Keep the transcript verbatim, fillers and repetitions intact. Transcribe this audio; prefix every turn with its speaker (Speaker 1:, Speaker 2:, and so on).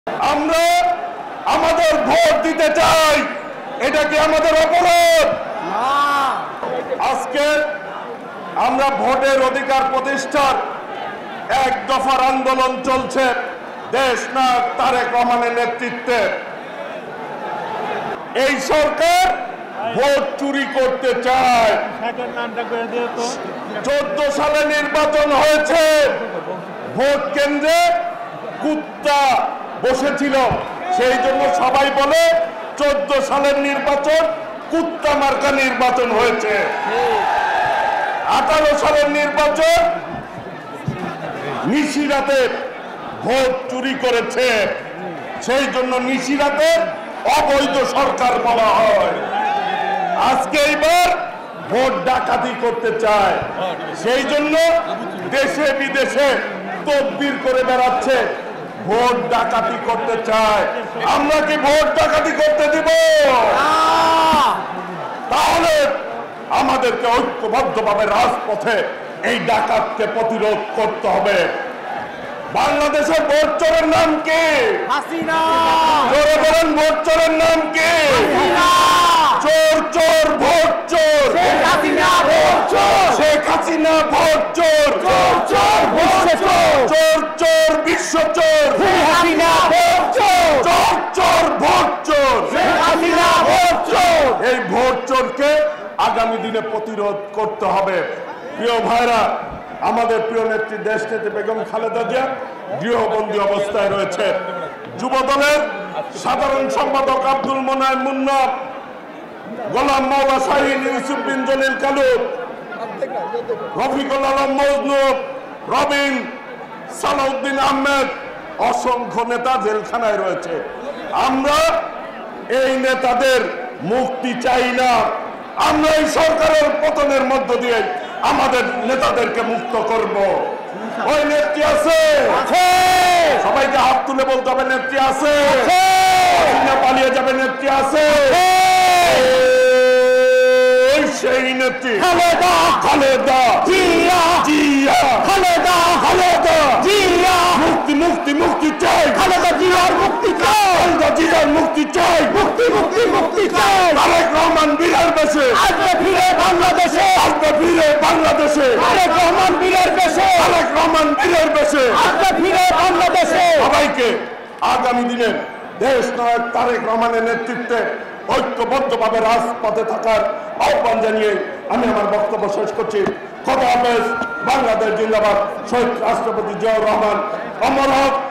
Speaker 1: আমরা আমাদের ভোট দিতে চাই, এটা কি আমাদের অপরাধ? আজকে আমরা ভোটের অধিকার প্রতিষ্ঠার এক দফার আন্দোলন চলছে দেশনায়ক তারেক রহমানের নেতৃত্বে। এই সরকার ভোট চুরি করতে চায়। চোদ্দ সালে নির্বাচন হয়েছে, ভোট কেন্দ্রে কুত্তা বসেছিল, সেই জন্য সবাই বলে চোদ্দ সালের নির্বাচন কুত্তা মার্কা নির্বাচন হয়েছে। আঠারো সালের নির্বাচন নিশিরাতে ভোট চুরি করেছে, সেই জন্য নিশিরাতে অবৈধ সরকার বলা হয়। আজকে এইবার ভোট ডাকাতি করতে চায়, সেই জন্য দেশে বিদেশে তদবির করে বেড়াচ্ছে, ভোট ডাকাতি করতে চায়। আমরা কি ভোট ডাকাতি করতে দিব? তাহলে আমাদেরকে ঐক্যবদ্ধভাবে রাজপথে এই ডাকাতকে প্রতিরোধ করতে হবে। বাংলাদেশের ভোট চোরের নাম কি? হাসিনা। জোরে বলেন, ভোট চোরের নাম কি? হাসিনা। চোর চোর ভোট চোর, শেখ হাসিনা ভোট চোর, শেখ হাসিনা ভোট চোর, চোর চোর ভোট চোর, চোর চোর বিশ্ব চোর, শেখ হাসিনা ভোট চোর, চোর চোর ভোট চোর, শেখ হাসিনা ভোট চোর। এই ভোট চোরকে আগামী দিনে প্রতিরোধ করতে হবে। প্রিয় ভাইরা, আমাদের প্রিয় নেত্রী দেশনেত্রী বেগম খালেদা জিয়া গৃহবন্দী অবস্থায় রয়েছে। যুব দলের সাধারণ সম্পাদক আব্দুল মোনায়েম মুন্না, গোলাম মাওলা শাহীন, ইউসুফ বিন জলিল কালু, রফিকুল আলম মজনু, রবিন, সালাউদ্দিন আহমেদ, অসংখ্য নেতা জেলখানায় রয়েছে। আমরা এই নেতাদের মুক্তি চাই না। আমরা এই সরকারের পতনের মধ্য দিয়ে আমাদের নেতাদেরকে মুক্ত করব। ওই নেত্রী আছে, সবাইকে হাত তুলে বলতে হবে নেত্রী আছে, পালিয়ে যাবে নেত্রী আছে। সেই নেত্রী খালেদা, খালেদা জিয়া, জিয়া খালেদা, খালেদা জিয়া। মুক্তি মুক্তি মুক্তি চাই, খালেদা জিয়ার মুক্তি চাই, খালেদা জিয়ার মুক্তি চাই, মুক্তি মুক্তি মুক্তি চাই। তারেক রহমান বীরের বেশে আসবে ফিরে বাংলাদেশে, আসবে ফিরে বাংলাদেশে। তারেক রহমান বীরের বেশে, তারেক রহমান বীরের বেশে আসবে ফিরে বাংলাদেশে। সবাইকে আগামী দিনে দেশ নায়ক তারেক রহমানের নেতৃত্বে ঐক্যবদ্ধভাবে রাজপথে থাকার আহ্বান জানিয়ে আমি আমার বক্তব্য শেষ করছি। খোদা হাফেজ। বাংলাদেশ জিন্দাবাদ। শহীদ রাষ্ট্রপতি জিয়াউর রহমান অমর হোক।